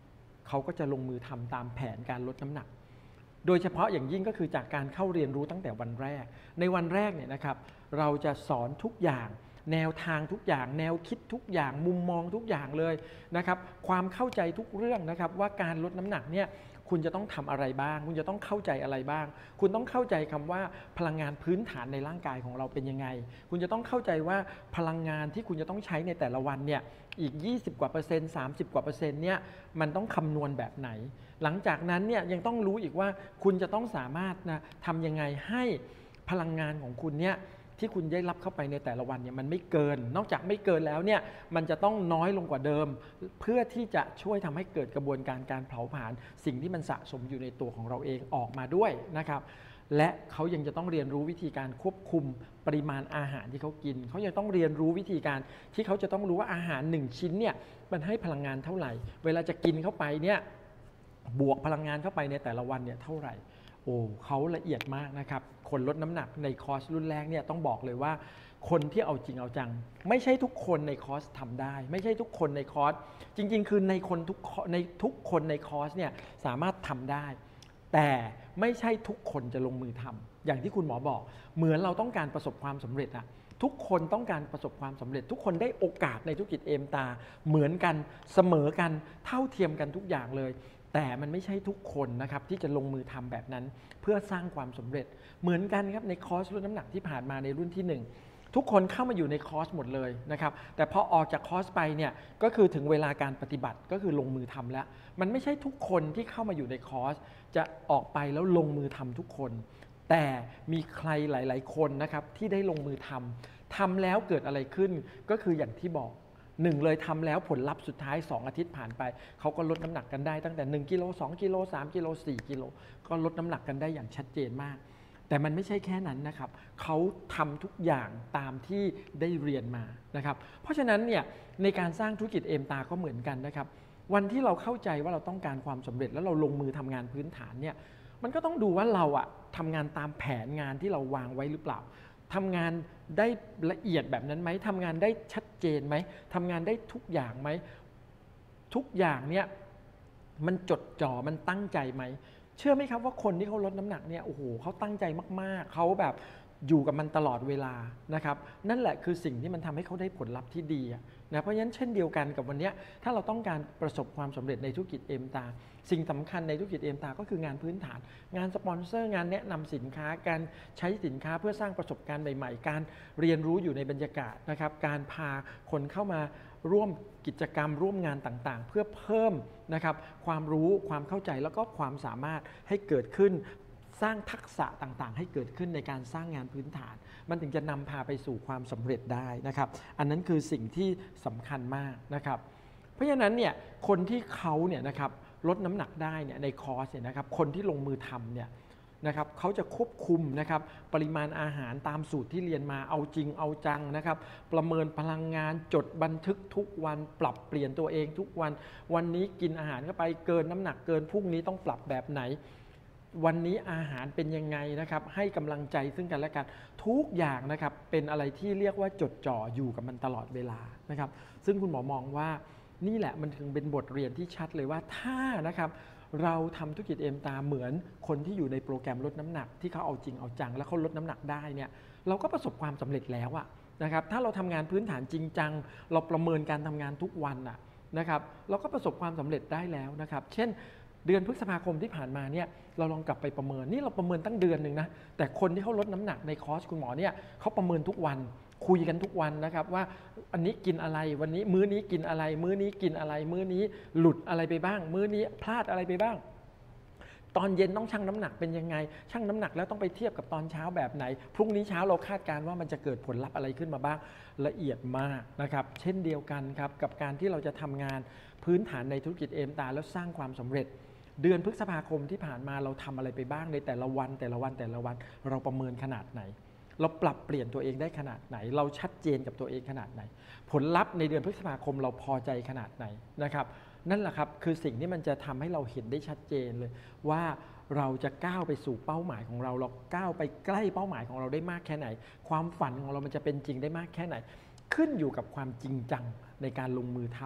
เขาก็จะลงมือทำตามแผนการลดน้ำหนักโดยเฉพาะอย่างยิ่งก็คือจากการเข้าเรียนรู้ตั้งแต่วันแรกในวันแรกเนี่ยนะครับเราจะสอนทุกอย่างแนวทางทุกอย่างแนวคิดทุกอย่างมุมมองทุกอย่างเลยนะครับความเข้าใจทุกเรื่องนะครับว่าการลดน้ำหนักเนี่ยคุณจะต้องทำอะไรบ้างคุณจะต้องเข้าใจอะไรบ้างคุณต้องเข้าใจคำว่าพลังงานพื้นฐานในร่างกายของเราเป็นยังไงคุณจะต้องเข้าใจว่าพลังงานที่คุณจะต้องใช้ในแต่ละวันเนี่ยอีกยี่สิบกว่าเปอร์เซ็นต์สามสิบกว่าเปอร์เซ็นต์เนี่ยมันต้องคำนวณแบบไหนหลังจากนั้นเนี่ยยังต้องรู้อีกว่าคุณจะต้องสามารถนะทำยังไงให้พลังงานของคุณเนี่ยที่คุณได้รับเข้าไปในแต่ละวันเนี่ยมันไม่เกินนอกจากไม่เกินแล้วเนี่ยมันจะต้องน้อยลงกว่าเดิมเพื่อที่จะช่วยทำให้เกิดกระบวนการการเผาผลาญสิ่งที่มันสะสมอยู่ในตัวของเราเองออกมาด้วยนะครับและเขายังจะต้องเรียนรู้วิธีการควบคุมปริมาณอาหารที่เขากินเขายังต้องเรียนรู้วิธีการที่เขาจะต้องรู้ว่าอาหารหนึ่งชิ้นเนี่ยมันให้พลังงานเท่าไหร่เวลาจะกินเข้าไปเนี่ยบวกพลังงานเข้าไปในแต่ละวันเนี่ยเท่าไหร่โอ้เขาละเอียดมากนะครับคนลดน้ำหนักในคอร์สรุ่นแรกเนี่ยต้องบอกเลยว่าคนที่เอาจริงเอาจังไม่ใช่ทุกคนในคอร์สทำได้ไม่ใช่ทุกคนในคอร์สจริงๆคือในคนทุกในทุกคนในคอร์สเนี่ยสามารถทำได้แต่ไม่ใช่ทุกคนจะลงมือทำอย่างที่คุณหมอบอกเหมือนเราต้องการประสบความสำเร็จอะทุกคนต้องการประสบความสำเร็จทุกคนได้โอกาสในธุรกิจเอมตาเหมือนกันเสมอกันเท่าเทียมกันทุกอย่างเลยแต่มันไม่ใช่ทุกคนนะครับที่จะลงมือทำแบบนั้นเพื่อสร้างความสำเร็จเหมือนกันครับในคอร์สลดน้ำหนักที่ผ่านมาในรุ่นที่หนึ่งทุกคนเข้ามาอยู่ในคอร์สหมดเลยนะครับแต่พอออกจากคอร์สไปเนี่ยก็คือถึงเวลาการปฏิบัติก็คือลงมือทำแล้วมันไม่ใช่ทุกคนที่เข้ามาอยู่ในคอร์สจะออกไปแล้วลงมือทำทุกคนแต่มีใครหลายๆคนนะครับที่ได้ลงมือทำทำแล้วเกิดอะไรขึ้นก็คืออย่างที่บอกหนึ่งเลยทำแล้วผลลัพธ์สุดท้ายสองอาทิตย์ผ่านไปเขาก็ลดน้ำหนักกันได้ตั้งแต่หนึ่งกิโลสองกิโลสามกิโลสี่กิโลก็ลดน้ำหนักกันได้อย่างชัดเจนมากแต่มันไม่ใช่แค่นั้นนะครับเขาทำทุกอย่างตามที่ได้เรียนมานะครับเพราะฉะนั้นเนี่ยในการสร้างธุรกิจเอมตาก็เหมือนกันนะครับวันที่เราเข้าใจว่าเราต้องการความสำเร็จแล้วเราลงมือทำงานพื้นฐานเนี่ยมันก็ต้องดูว่าเราอะทำงานตามแผนงานที่เราวางไว้หรือเปล่าทำงานได้ละเอียดแบบนั้นไหมทำงานได้ชัดเจนไหมทำงานได้ทุกอย่างไหมทุกอย่างเนี่ยมันจดจ่อมันตั้งใจไหมเชื่อไหมครับว่าคนที่เขาลดน้ำหนักเนี่ยโอ้โหเขาตั้งใจมากๆเขาแบบอยู่กับมันตลอดเวลานะครับนั่นแหละคือสิ่งที่มันทำให้เขาได้ผลลัพธ์ที่ดีนะเพราะฉะนั้นเช่นเดียวกันกับวันนี้ถ้าเราต้องการประสบความสำเร็จในธุรกิจเอมตาสิ่งสำคัญในธุรกิจเอมตาก็คืองานพื้นฐานงานสปอนเซอร์งานแนะนำสินค้าการใช้สินค้าเพื่อสร้างประสบการณ์ใหม่ๆการเรียนรู้อยู่ในบรรยากาศนะครับการพาคนเข้ามาร่วมกิจกรรมร่วมงานต่างๆเพื่อเพิ่มนะครับความรู้ความเข้าใจแล้วก็ความสามารถให้เกิดขึ้นสร้างทักษะต่างๆให้เกิดขึ้นในการสร้างงานพื้นฐานมันถึงจะนำพาไปสู่ความสำเร็จได้นะครับอันนั้นคือสิ่งที่สำคัญมากนะครับเพราะฉะนั้นเนี่ยคนที่เขาเนี่ยนะครับลดน้ำหนักได้เนี่ยในคอร์สเนี่ยนะครับคนที่ลงมือทำเนี่ยนะครับเขาจะควบคุมนะครับปริมาณอาหารตามสูตรที่เรียนมาเอาจริงเอาจังนะครับประเมินพลังงานจดบันทึกทุกวันปรับเปลี่ยนตัวเองทุกวันวันนี้กินอาหารเข้าไปเกินน้ำหนักเกินพรุ่งนี้ต้องปรับแบบไหนวันนี้อาหารเป็นยังไงนะครับให้กำลังใจซึ่งกันและกันทุกอย่างนะครับเป็นอะไรที่เรียกว่าจดจ่ออยู่กับมันตลอดเวลานะครับซึ่งคุณหมอมองว่านี่แหละมันถึงเป็นบทเรียนที่ชัดเลยว่าถ้านะครับเราทำธุรกิจเอมตาเหมือนคนที่อยู่ในโปรแกรมลดน้ำหนักที่เขาเอาจริงเอาจังแล้วเขาลดน้ำหนักได้เนี่ยเราก็ประสบความสำเร็จแล้วอะนะครับถ้าเราทำงานพื้นฐานจริงจังเราประเมินการทำงานทุกวันอะนะครับเราก็ประสบความสำเร็จได้แล้วนะครับเช่นเดือนพฤษภาคมที่ผ่านมาเนี่ยเราลองกลับไปประเมินนี่เราประเมินตั้งเดือนหนึ่งนะแต่คนที่เขาลดน้ำหนักในคอร์สคุณหมอเนี่ยเขาประเมินทุกวันคุยกันทุกวันนะครับว่าอันนี้กินอะไรวันนี้มื้อนี้กินอะไรมื้อนี้กินอะไรมื้อนี้หลุดอะไรไปบ้างมื้อนี้พลาดอะไรไปบ้างตอนเย็นต้องชั่งน้ำหนักเป็นยังไงชั่งน้ำหนักแล้วต้องไปเทียบกับตอนเช้าแบบไหนพรุ่งนี้เช้าเราคาดการณ์ว่ามันจะเกิดผลลัพธ์อะไรขึ้นมาบ้างละเอียดมากนะครับเช่นเดียวกันครับกับการที่เราจะทำงานพื้นฐานในธุรกิจเอมตาแล้วสร้างความสำเร็จเดือนพฤษภาคมที่ผ่านมาเราทำอะไรไปบ้างในแต่ละวันแต่ละวันแต่ละวันเราประเมินขนาดไหนเราปรับเปลี่ยนตัวเองได้ขนาดไหนเราชัดเจนกับตัวเองขนาดไหนผลลัพธ์ในเดือนพฤษภาคมเราพอใจขนาดไหนนะครับนั่นแหละครับคือสิ่งที่มันจะทำให้เราเห็นได้ชัดเจนเลยว่าเราจะก้าวไปสู่เป้าหมายของเราเราก้าวไปใกล้เป้าหมายของเราได้มากแค่ไหนความฝันของเรามันจะเป็นจริงได้มากแค่ไหนขึ้นอยู่กับความจริงจังในการลงมือทำ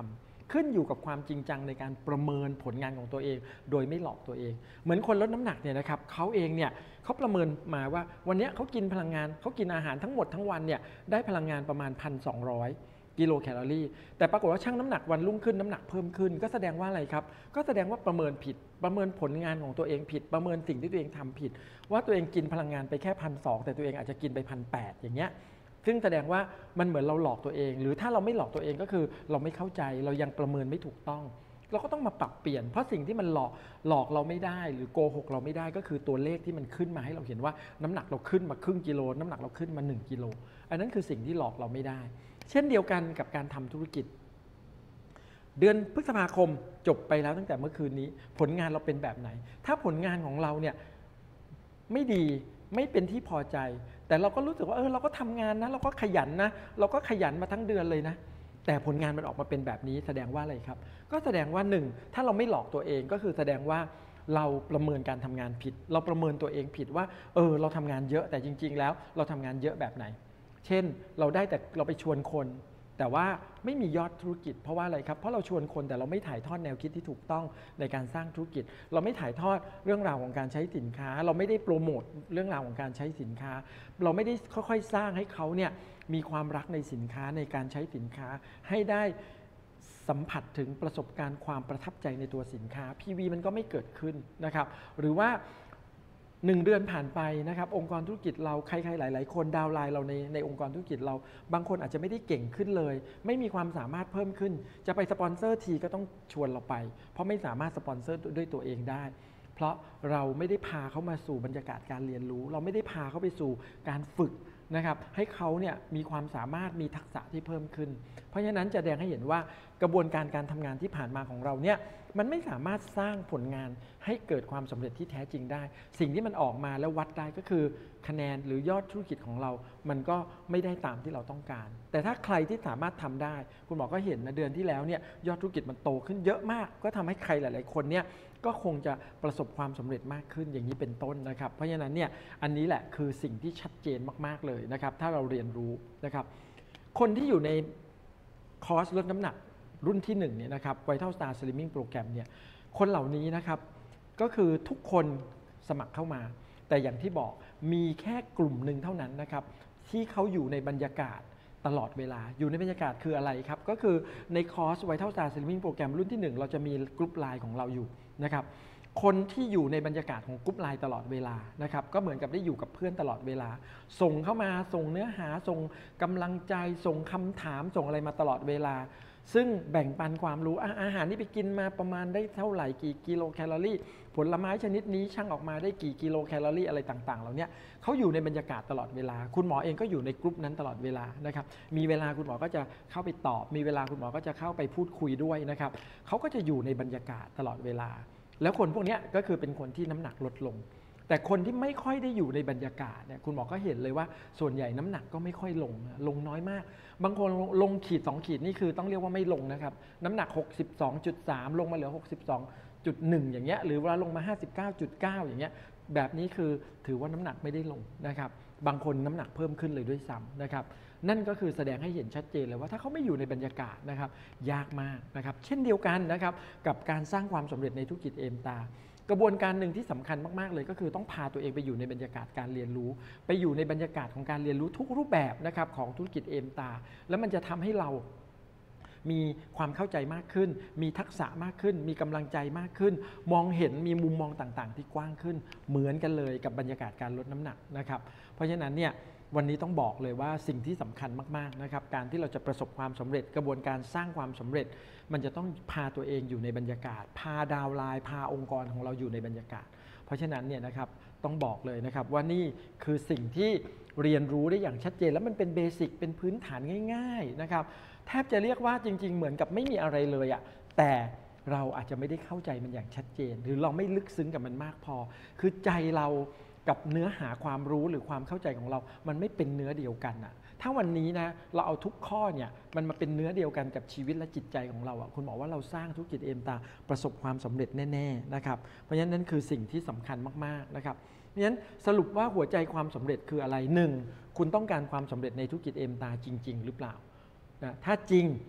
ขึ้นอยู่กับความจริงจังในการประเมินผลงานของตัวเองโดยไม่หลอกตัวเองเหมือนคนลดน้ำหนักเนี่ยนะครับเขาเองเนี่ยเขาประเมินมาว่าวันนี้เขากินพลังงานเขากินอาหารทั้งหมดทั้งวันเนี่ยได้พลังงานประมาณ หนึ่งพันสองร้อย กิโลแคลอรี่แต่ปรากฏว่าชั่งน้ำหนักวันรุ่งขึ้นน้ำหนักเพิ่มขึ้นก็แสดงว่าอะไรครับก็แสดงว่าประเมินผิดประเมินผลงานของตัวเองผิดประเมินสิ่งที่ตัวเองทำผิดว่าตัวเองกินพลังงานไปแค่ หนึ่งพันสองร้อย แต่ตัวเองอาจจะกินไป หนึ่งพันแปดร้อย อย่างเงี้ยซึ่งแสดงว่ามันเหมือนเราหลอกตัวเองหรือถ้าเราไม่หลอกตัวเองก็คือเราไม่เข้าใจเรายังประเมินไม่ถูกต้องเราก็ต้องมาปรับเปลี่ยนเพราะสิ่งที่มันหลอกหลอกเราไม่ได้หรือโกหกเราไม่ได้ก็คือตัวเลขที่มันขึ้นมาให้เราเห็นว่าน้ำหนักเราขึ้นมาครึ่งกิโลน้ำหนักเราขึ้นมาหนึ่งกิโลอันนั้นคือสิ่งที่หลอกเราไม่ได้เช่นเดียวกันกับการทำธุรกิจเดือนพฤษภาคมจบไปแล้วตั้งแต่เมื่อคืนนี้ผลงานเราเป็นแบบไหนถ้าผลงานของเราเนี่ยไม่ดีไม่เป็นที่พอใจแต่เราก็รู้สึกว่าเออเราก็ทำงานนะเราก็ขยันนะเราก็ขยันมาทั้งเดือนเลยนะแต่ผลงานมันออกมาเป็นแบบนี้แสดงว่าอะไรครับก็แสดงว่าหนึ่งถ้าเราไม่หลอกตัวเองก็คือแสดงว่าเราประเมินการทำงานผิดเราประเมินตัวเองผิดว่าเออเราทำงานเยอะแต่จริงๆแล้วเราทำงานเยอะแบบไหนเช่นเราได้แต่เราไปชวนคนแต่ว่าไม่มียอดธุรกิจเพราะว่าอะไรครับเพราะเราชวนคนแต่เราไม่ถ่ายทอดแนวคิดที่ถูกต้องในการสร้างธุรกิจเราไม่ถ่ายทอดเรื่องราวของการใช้สินค้าเราไม่ได้โปรโมทเรื่องราวของการใช้สินค้าเราไม่ได้ค่อยๆสร้างให้เขาเนี่ยมีความรักในสินค้าในการใช้สินค้าให้ได้สัมผัสถึงประสบการณ์ความประทับใจในตัวสินค้า พี วี มันก็ไม่เกิดขึ้นนะครับหรือว่าหนึ่งเดือนผ่านไปนะครับองค์กรธุรกิจเราใครๆหลายๆคนดาวไลน์เราในในองค์กรธุรกิจเราบางคนอาจจะไม่ได้เก่งขึ้นเลยไม่มีความสามารถเพิ่มขึ้นจะไปสปอนเซอร์ทีก็ต้องชวนเราไปเพราะไม่สามารถสปอนเซอร์ด้วยตัวเองได้เพราะเราไม่ได้พาเขามาสู่บรรยากาศการเรียนรู้เราไม่ได้พาเขาไปสู่การฝึกนะครับให้เขาเนี่ยมีความสามารถมีทักษะที่เพิ่มขึ้นเพราะฉะนั้นจะแสดงให้เห็นว่ากระบวนการการทำงานที่ผ่านมาของเราเนี่ยมันไม่สามารถสร้างผลงานให้เกิดความสำเร็จที่แท้จริงได้สิ่งที่มันออกมาแล้ววัดได้ก็คือคะแนนหรือยอดธุรกิจของเรามันก็ไม่ได้ตามที่เราต้องการแต่ถ้าใครที่สามารถทำได้คุณหมอก็เห็นนะเดือนที่แล้วเนี่ยยอดธุรกิจมันโตขึ้นเยอะมากก็ทำให้ใครหลายๆคนเนี่ยก็คงจะประสบความสำเร็จมากขึ้นอย่างนี้เป็นต้นนะครับเพราะฉะนั้นเนี่ยอันนี้แหละคือสิ่งที่ชัดเจนมากๆเลยนะครับถ้าเราเรียนรู้นะครับคนที่อยู่ในคอร์สลดน้ำหนักรุ่นที่หนึ่งเนี่ยนะครับ Vital Star Slimming Program เนี่ยคนเหล่านี้นะครับก็คือทุกคนสมัครเข้ามาแต่อย่างที่บอกมีแค่กลุ่มหนึ่งเท่านั้นนะครับที่เขาอยู่ในบรรยากาศตลอดเวลาอยู่ในบรรยากาศคืออะไรครับก็คือในคอร์ส Vital Star Slimming Program รุ่นที่หนึ่งเราจะมีกลุ่มไลน์ของเราอยู่นะครับคนที่อยู่ในบรรยากาศของกลุ่มไลน์ตลอดเวลานะครับก็เหมือนกับได้อยู่กับเพื่อนตลอดเวลาส่งเข้ามาส่งเนื้อหาส่งกำลังใจส่งคำถามส่งอะไรมาตลอดเวลาซึ่งแบ่งปันความรู้อาหารที่ไปกินมาประมาณได้เท่าไหร่กี่กิโลแคลอรี่ผลไม้ชนิดนี้ชั่งออกมาได้กี่กิโลแคลอรี่อะไรต่างๆเหล่านี้เขาอยู่ในบรรยากาศตลอดเวลาคุณหมอเองก็อยู่ในกลุ่มนั้นตลอดเวลานะครับมีเวลาคุณหมอก็จะเข้าไปตอบมีเวลาคุณหมอก็จะเข้าไปพูดคุยด้วยนะครับเขาก็จะอยู่ในบรรยากาศตลอดเวลาแล้วคนพวกนี้ก็คือเป็นคนที่น้ำหนักลดลงแต่คนที่ไม่ค่อยได้อยู่ในบรรยากาศเนี่ยคุณหมอก็เห็นเลยว่าส่วนใหญ่น้ำหนักก็ไม่ค่อยลงลงน้อยมากบางคนลงขีดสองขีดนี่คือต้องเรียกว่าไม่ลงนะครับน้ำหนัก หกสิบสองจุดสาม ลงมาเหลือ หกสิบสองจุดหนึ่ง อย่างเงี้ยหรือว่าลงมา ห้าสิบเก้าจุดเก้า อย่างเงี้ยแบบนี้คือถือว่าน้ำหนักไม่ได้ลงนะครับบางคนน้ำหนักเพิ่มขึ้นเลยด้วยซ้ำนะครับนั่นก็คือแสดงให้เห็นชัดเจนเลยว่าถ้าเขาไม่อยู่ในบรรยากาศนะครับยากมากนะครับเช่นเดียวกันนะครับกับการสร้างความสำเร็จในธุรกิจเอมตากระบวนการหนึ่งที่สำคัญมากๆเลยก็คือต้องพาตัวเองไปอยู่ในบรรยากาศการเรียนรู้ไปอยู่ในบรรยากาศของการเรียนรู้ทุกรูปแบบนะครับของธุรกิจเอมตาแล้วมันจะทำให้เรามีความเข้าใจมากขึ้นมีทักษะมากขึ้นมีกำลังใจมากขึ้นมองเห็นมีมุมมองต่างๆที่กว้างขึ้นเหมือนกันเลยกับบรรยากาศการลดน้ำหนักนะครับเพราะฉะนั้นเนี่ยวันนี้ต้องบอกเลยว่าสิ่งที่สำคัญมากๆนะครับการที่เราจะประสบความสำเร็จกระบวนการสร้างความสำเร็จมันจะต้องพาตัวเองอยู่ในบรรยากาศพาดาวไลน์พาองค์กรของเราอยู่ในบรรยากาศเพราะฉะนั้นเนี่ยนะครับต้องบอกเลยนะครับว่านี่คือสิ่งที่เรียนรู้ได้อย่างชัดเจนแล้วมันเป็นเบสิกเป็นพื้นฐานง่ายๆนะครับแทบจะเรียกว่าจริงๆเหมือนกับไม่มีอะไรเลยอะแต่เราอาจจะไม่ได้เข้าใจมันอย่างชัดเจนหรือเราไม่ลึกซึ้งกับมันมากพอคือใจเรากับเนื้อหาความรู้หรือความเข้าใจของเรามันไม่เป็นเนื้อเดียวกันอะถ้าวันนี้นะเราเอาทุกข้อเนี่ยมันมาเป็นเนื้อเดียวกันกับชีวิตและจิตใจของเราอ่ะคุณบอกว่าเราสร้างธุรกิจเอมตาประสบความสำเร็จแน่ๆนะครับเพราะฉะนั้นนั่นคือสิ่งที่สำคัญมากๆนะครับเพราะฉะนั้นสรุปว่าหัวใจความสำเร็จคืออะไรหนึ่งคุณต้องการความสำเร็จในธุรกิจเอมตาจริงๆหรือเปล่านะถ้าจริง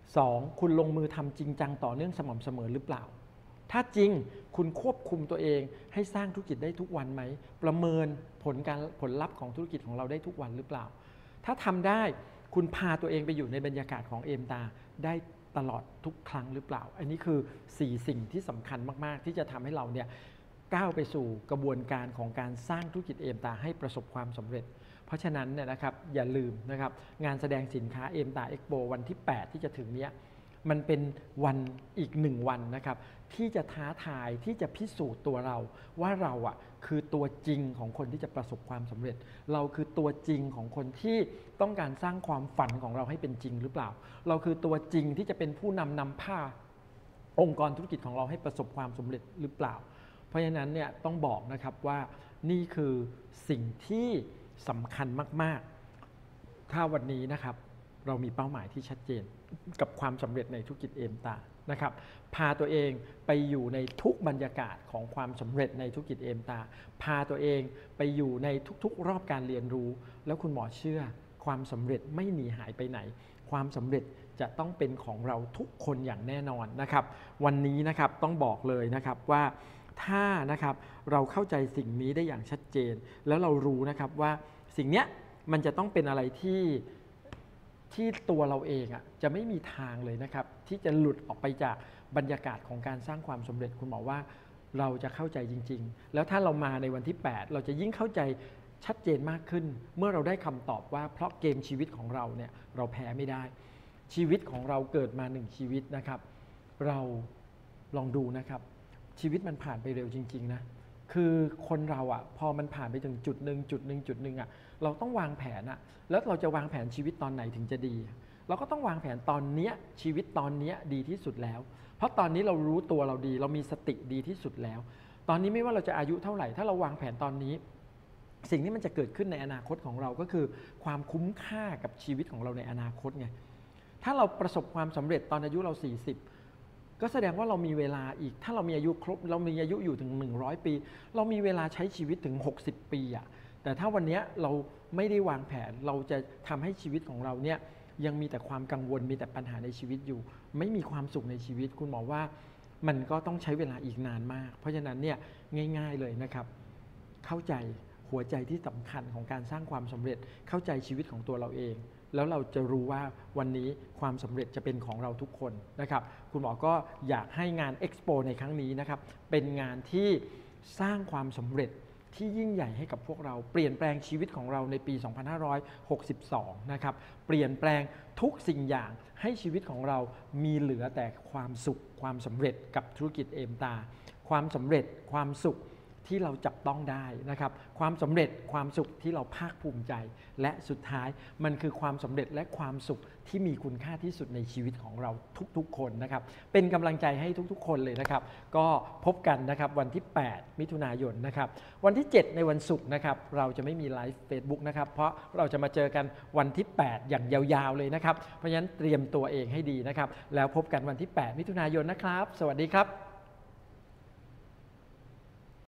สองคุณลงมือทำจริงจังต่อเนื่องสม่ำเสมอหรือเปล่าถ้าจริงคุณควบคุมตัวเองให้สร้างธุรกิจได้ทุกวันไหมประเมินผลการผลลัพธ์ของธุรกิจของเราได้ทุกวันหรือเปล่าถ้าทำได้คุณพาตัวเองไปอยู่ในบรรยากาศของเอมตาได้ตลอดทุกครั้งหรือเปล่าอันนี้คือสี่สิ่งที่สำคัญมากๆที่จะทำให้เราเนี่ยก้าวไปสู่กระบวนการของการสร้างธุรกิจเอมตาให้ประสบความสำเร็จเพราะฉะนั้นเนี่ยนะครับอย่าลืมนะครับงานแสดงสินค้าเอมตาเอ็กโปวันที่แปดที่จะถึงเนี้ยมันเป็นวันอีกหนึ่งวันนะครับที่จะท้าทายที่จะพิสูจน์ตัวเราว่าเราอ่ะคือตัวจริงของคนที่จะประสบความสำเร็จเราคือตัวจริงของคนที่ต้องการสร้างความฝันของเราให้เป็นจริงหรือเปล่าเราคือตัวจริงที่จะเป็นผู้นำนำพาองค์กรธุรกิจของเราให้ประสบความสำเร็จหรือเปล่าเพราะฉะนั้นเนี่ยต้องบอกนะครับว่านี่คือสิ่งที่สำคัญมากๆถ้าวันนี้นะครับเรามีเป้าหมายที่ชัดเจนกับความสำเร็จในธุรกิจเอมตานะครับพาตัวเองไปอยู่ในทุกบรรยากาศของความสำเร็จในธุรกิจเอมตาพาตัวเองไปอยู่ในทุกๆรอบการเรียนรู้แล้วคุณหมอเชื่อความสำเร็จไม่หนีหายไปไหนความสำเร็จจะต้องเป็นของเราทุกคนอย่างแน่นอนนะครับวันนี้นะครับต้องบอกเลยนะครับว่าถ้านะครับเราเข้าใจสิ่งนี้ได้อย่างชัดเจนแล้วเรารู้นะครับว่าสิ่งเนี้ยมันจะต้องเป็นอะไรที่ที่ตัวเราเองอ่ะจะไม่มีทางเลยนะครับที่จะหลุดออกไปจากบรรยากาศของการสร้างความสำเร็จคุณหมอว่าเราจะเข้าใจจริงๆแล้วถ้าเรามาในวันที่แปดเราจะยิ่งเข้าใจชัดเจนมากขึ้นเมื่อเราได้คำตอบว่าเพราะเกมชีวิตของเราเนี่ยเราแพ้ไม่ได้ชีวิตของเราเกิดมาหนึ่งชีวิตนะครับเราลองดูนะครับชีวิตมันผ่านไปเร็วจริงๆนะคือคนเราอ่ะพอมันผ่านไปถึงจุดหนึ่งจุดหนึ่งจุดหนึ่งอ่ะเราต้องวางแผนอ่ะแล้วเราจะวางแผนชีวิตตอนไหนถึงจะดีเราก็ต้องวางแผนตอนเนี้ยชีวิตตอนเนี้ยดีที่สุดแล้วเพราะตอนนี้เรารู้ตัวเราดีเรามีสติดีที่สุดแล้วตอนนี้ไม่ว่าเราจะอายุเท่าไหร่ถ้าเราวางแผนตอนนี้สิ่งที่มันจะเกิดขึ้นในอนาคตของเราก็คือความคุ้มค่ากับชีวิตของเราในอนาคตไงถ้าเราประสบความสำเร็จตอนอายุเราสี่สิบก็แสดงว่าเรามีเวลาอีกถ้าเรามีอายุครบเรามีอายุอยู่ถึงหนึ่งร้อยปีเรามีเวลาใช้ชีวิตถึงหกสิบปีอ่ะแต่ถ้าวันนี้เราไม่ได้วางแผนเราจะทำให้ชีวิตของเราเนี่ยยังมีแต่ความกังวลมีแต่ปัญหาในชีวิตอยู่ไม่มีความสุขในชีวิตคุณหมอว่ามันก็ต้องใช้เวลาอีกนานมากเพราะฉะนั้นเนี่ยง่ายๆเลยนะครับเข้าใจหัวใจที่สำคัญของการสร้างความสำเร็จเข้าใจชีวิตของตัวเราเองแล้วเราจะรู้ว่าวันนี้ความสำเร็จจะเป็นของเราทุกคนนะครับคุณหมอก็อยากให้งาน Expo ในครั้งนี้นะครับเป็นงานที่สร้างความสำเร็จที่ยิ่งใหญ่ให้กับพวกเราเปลี่ยนแปลงชีวิตของเราในปี สองพันห้าร้อยหกสิบสอง นะครับเปลี่ยนแปลงทุกสิ่งอย่างให้ชีวิตของเรามีเหลือแต่ความสุขความสำเร็จกับธุรกิจเอมตาความสำเร็จความสุขที่เราจับต้องได้นะครับความสำเร็จความสุขที่เราภาคภูมิใจและสุดท้ายมันคือความสำเร็จและความสุขที่มีคุณค่าที่สุดในชีวิตของเราทุกๆคนนะครับเป็นกำลังใจให้ทุกๆคนเลยนะครับก็พบกันนะครับวันที่แปดมิถุนายนนะครับวันที่เจ็ดในวันศุกร์นะครับเราจะไม่มีไลฟ์ Facebook นะครับเพราะเราจะมาเจอกันวันที่แปดอย่างยาวๆเลยนะครับเพราะฉะนั้นเตรียมตัวเองให้ดีนะครับแล้วพบกันวันที่แปดมิถุนายนนะครับสวัสดีครับ